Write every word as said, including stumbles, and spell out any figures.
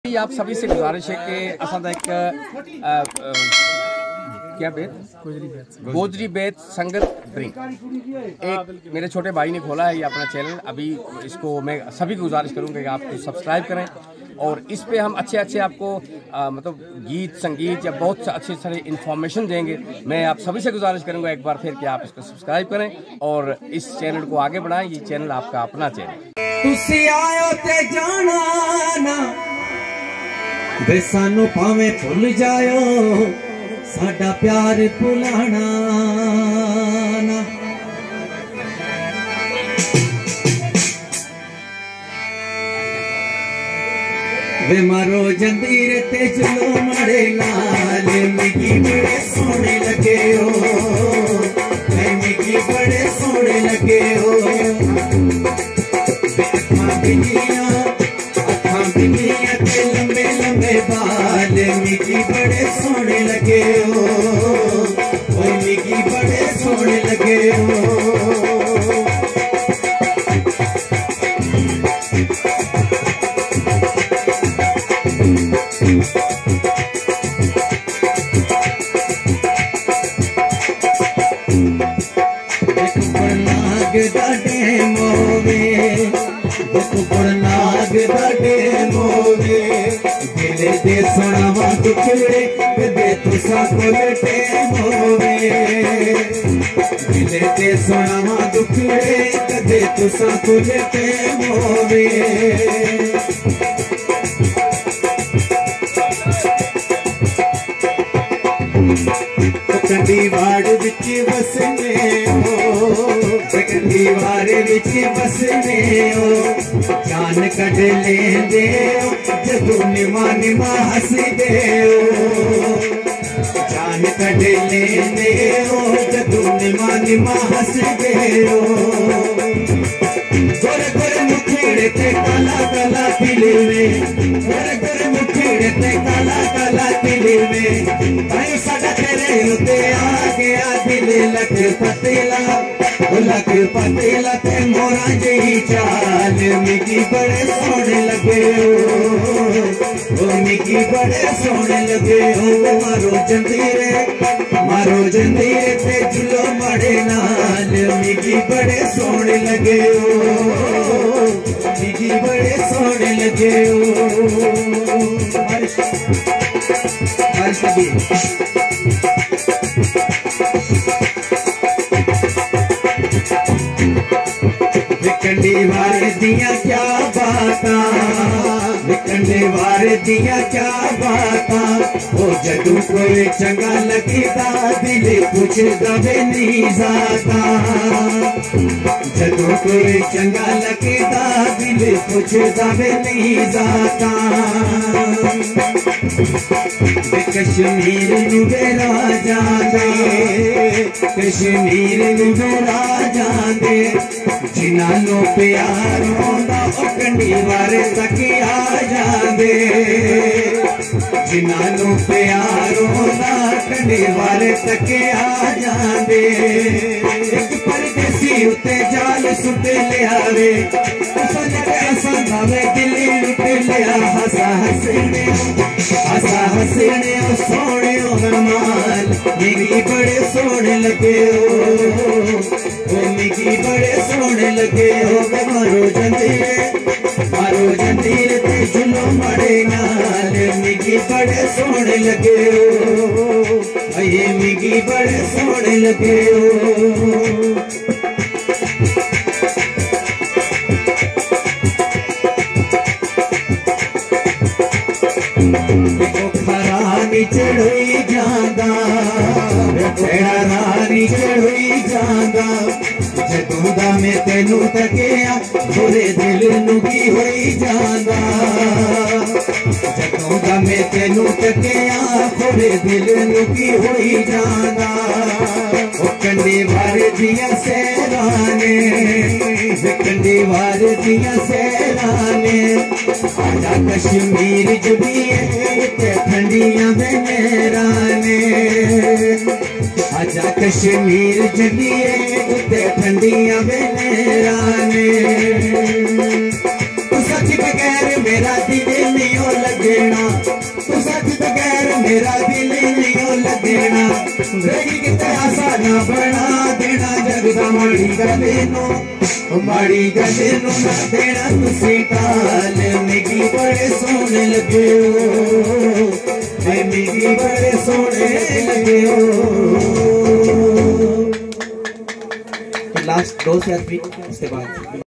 आप सभी से गुजारिश है कि असां एक आ, आ, क्या बेत गोजरी बेत संगत ब्रिंग एक मेरे छोटे भाई ने खोला है ये अपना चैनल। अभी इसको मैं सभी को गुजारिश करूंगा कि आप सब्सक्राइब करें और इस पे हम अच्छे अच्छे आपको आ, मतलब गीत संगीत या बहुत अच्छे सारे इन्फॉर्मेशन देंगे। मैं आप सभी से गुजारिश करूंगा एक बार फिर कि आप इसको सब्सक्राइब करें और इस चैनल को आगे बढ़ाएं। ये चैनल आपका अपना चैनल। तुसी आयो ते जाना ना वे सानू भावे भुल जायो साडा प्यार भुलाना ना। वे मारो जंदीर ते चलो मड़े लाल मिगी बड़े सोने लगे हो, मिगी बड़े सोने लगे हो। अखां बिंदियां अखां बिंदियां ते लंबे लंबे बाल मिगी बड़े सोने लगे हो, ओए मिगी बड़े सोने लगे हो। नाग दाडे मोवे नाग दाडे मोवे दिले दे सुनावा दुखड़े कदे तुसा कोलटे मोवे, दिले दे सुनावा दुखड़े कदे तुसा कोलटे मोवे। कंडीवाड़ विच बसने हो, कंडीवाड़ विच बसने हो, जान कढ लेंदे हो जदों निमा निमा हसदे हो, जान कढ लेंदे हो जदों निमा निमा हसदे हो। गोरे गोरे मुखेड़े ते काला काला तिल में, गोरे गोरे मुखेड़े ते काला काला तिल में, भाई साडा तेरे उते आ गया दिल लख पतेला, लख पतेला ते मोरा जही चाल मिगी बड़े सोने लगे हो, मिगी बड़े सोने लगे हो। मारो जंदीरे मारो जंदीरे ते झुलो मड़े नाल मिगी बड़े सोने लगे हो, मिगी बड़े सोने लगे हो। कंडीवार दिया क्या बाता, कंडीवार दिया क्या बाता, ओ जदू कोई चंगा लगता दिल पुछदा वे नहीं जाता, जदू कोई चंगा लगता दिल पुछदा वे नहीं जाता। कश्मीर नू बेरा जांदे, कश्मीर नू बेरा जांदे, जिन्हां नू प्यार होंदा ओ कंडीवार तक आ जांदे, जिन्हां नू प्यार होंदा कंडीवार तक आ जांदे। एक परदेसी उते जाल सुट लियावे, असां जड़े असां भावे दिल्ली लुट लिया, हसा हसने हसा हसने ओ सोने ओ मेहमान मिगी बड़े सोने लगे हो, ओ मिगी बड़े सोने लगे हो। मारो जंदीरे मारो जंदीरे ते झुलो मड़े नाल मिगी बड़े सोने लगे हो, अये मिगी बड़े सोने लगे हो। रानी चढ़ोई जांदा, तेरा रानी चढ़ोई जांदा, जदों दा मैं तेनू तकिया बुरे दिल नू की होई जांदा, जदों दा मैं तेनू तकिया बुरे दिल नू की होई जांदा। ओ कंडीवार दियां सैराने, कंडीवार दियां सैराने, आजा कश्मीर जुड़िए ते ठंडियां दे मेराने, आजा कश्मीर जुड़िए ते ठंडियां दे मेराने। सच बगैर मेरा दिल नहीं हो लगना, तू सच बगैर मेरा दिल नहीं हो लगना, रही किते आसा ना बना देना जगदा माड़ी गले नो, माड़ी गले नो ना देना तुसी टाल, मिगी बड़े सोने लगे हो, मिगी बड़े सोने लगे हो। लास्ट दो से उसके बाद